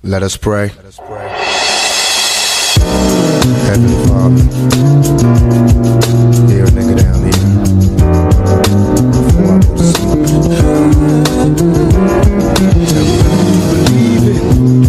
Let us pray. Heavenly Father, hear a nigga down here before I go to sleep. And believe it.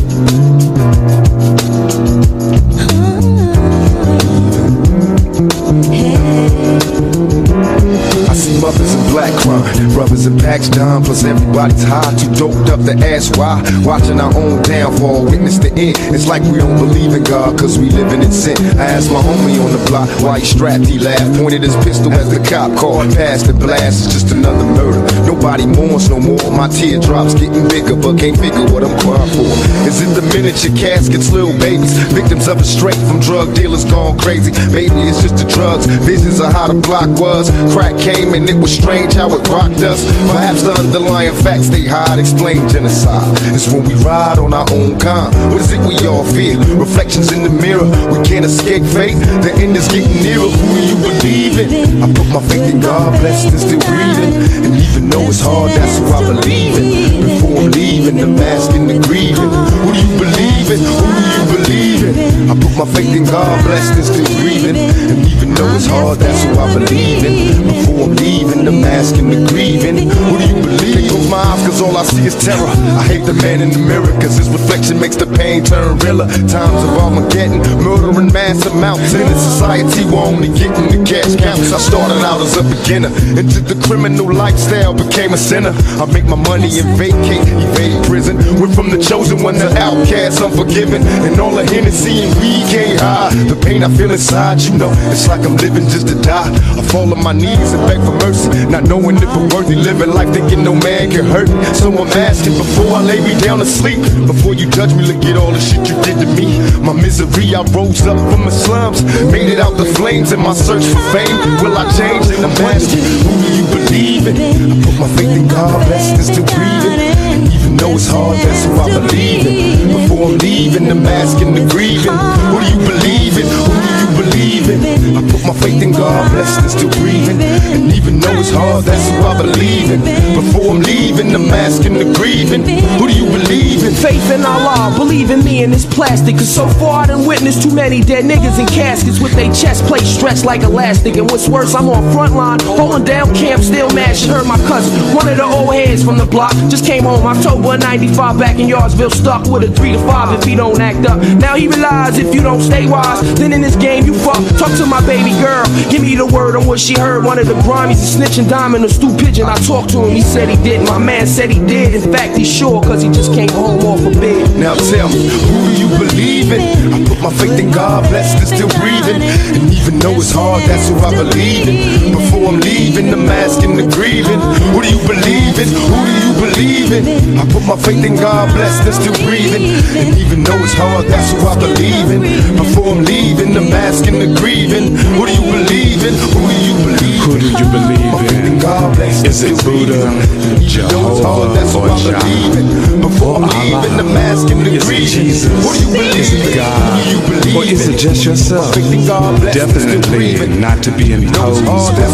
I see mothers in black crying, brothers in packs down, plus everybody's high, too doped up to ask why. Watching our own downfall, witness the end. It's like we don't believe in God, cause we living in sin. I asked my homie on the block why he strapped, he laughed, pointed his pistol as the cop called, passed the blast. It's just another murder, nobody mourns no more. My teardrops getting bigger, but can't figure what I'm crying for. Is it the miniature caskets, little babies, victims of a straight from drug dealers gone crazy? Maybe it's just the drugs, visions of how the block was. Crack came and it was strange how it rocked us. Perhaps the underlying facts they hide explain genocide. It's when we ride on our own kind. What is it we all fear? Reflections in the mirror, we can't escape fate. The end is getting nearer. Who do you believe in? I put my faith in God, blessed and still breathing. And even though it's hard, that's who I believe in. Before I'm leaving, the mask and the grieving. Who do you believe in? Who do you believe in? I put my faith in God, blessed and still breathing. And even though it's hard, that's who I believe in. Before I'm leaving, the mask and the grieving. Who do you believe in? Close my eyes cause all I see is terror. I hate the man in the mirror cause his reflection makes the pain turn realer. Times of Armageddon, murdering mass amounts. In a society we're only getting the cash counts. I started out as a beginner, into the criminal lifestyle, became a sinner. I make my money and vacate, evade prison. Went from the chosen one to outcast, unforgiven. And all the Hennessy and weed can't hide the pain I feel inside, you know. It's like I'm living just to die. I fall on my knees and beg for mercy, not knowing if I'm worthy. Living life thinking no man can hurt me. So I'm asking before I lay me down to sleep. Before you judge me, look at all the shit you did to me. My misery, I rose up from the slums, made it out the flames in my search for fame. Will I change? I'm asking, who do you believe in? I put my faith in God, blessed and still breathing. And even though it's hard, that's who I believe in. Before I'm leaving, the mask and the grieving. Who do you believe in? Who do you believe in? I put my faith in God, blessed and still breathing. And even though it's hard, that's who I believe in. Before I'm leaving, the mask and the grieving. Who do you believe in? Faith in Allah, believe in me and this plastic. Cause so far I done witnessed too many dead niggas in caskets with their chest plates stretched like elastic. And what's worse, I'm on front line, holding down camp, still mad. She heard my cousin, one of the old heads from the block, just came home October 95 back in Yardsville, stuck with a 3 to 5 if he don't act up. Now he realize if you don't stay wise, then in this game you fuck. Talk to my baby girl, give me the word on what she heard. One of the grimy, a snitching diamond, a stoop pigeon. I talked to him, he said he didn't. My man said he did. In fact, he's sure, cause he just came home off of bed. Now tell me, who do you believe in? I put my faith in God, blessed and still breathing. And even though it's hard, that's who I believe in. Before I'm leaving, the mask and the grieving. Who do you believe in? Who do you believe in? I put my faith in God, blessed and still breathing. And even though it's hard, that's who I believe in. Before I'm leaving, the mask and the grieving. Who do you believe in? Who do you believe in? Who do you believe in? Is it Buddha, Jehovah, or Jah? Before I'm leaving, the mask and the Is it grieving. Jesus? Who do you believe Is it in? God? Who do you believe Or is in? it just yourself? Definitely not to be imposed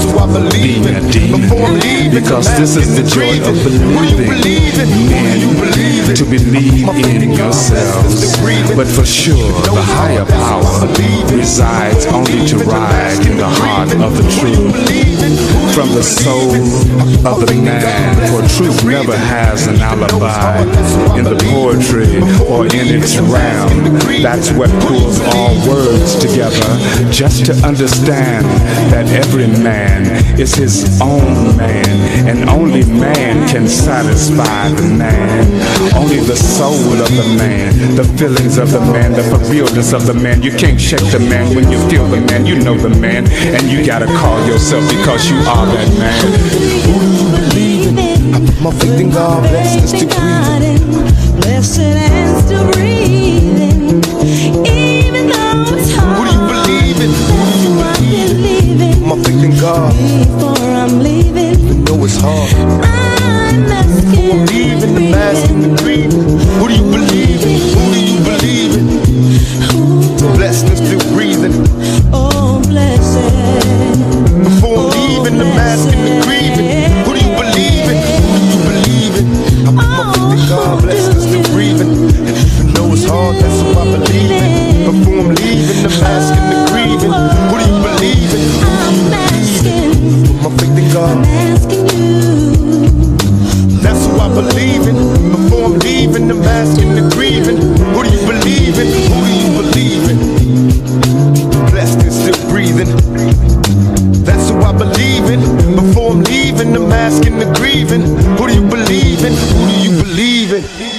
of being a demon, because this is the joy of believing men to believe in yourselves. But for sure, the higher power resides only to ride in the heart of the truth, from the soul of the man. For truth never has an alibi in the poetry or in its realm. That's what pulls all words together, just to understand that every man is his own man, and only man can satisfy the man. Only the soul of the man, the feelings of the man, the for realness of the man. You can't shake the man when you feel the man. You know the man, and you gotta call yourself because you are that man. Who do you believe in? I put my faith in God, blessed and still breathing. Blessed and still breathing. Even though it's hard. Who do you believe in? Who do you believe in? Put my faith in God. Before I'm leaving, Even though it's hard, I'm asking. leaving the mask and the grieving. Who do you believe in? Who do you believe in? Blessed and still breathing. Oh, blessed. Before I'm leaving, the mask and the grieving. Who do you believe in? Who do you believe in? I put my faith in God, blessed and still breathing. faith in God. I'm asking you. That's who I believe in. Before I'm leaving, I'm asking the grieving. Who do you believe in? Who do you believe in? Blessed and still breathing. That's who I believe in. Before I'm leaving, I'm asking the grieving. Who do you believe in? Who do you believe in?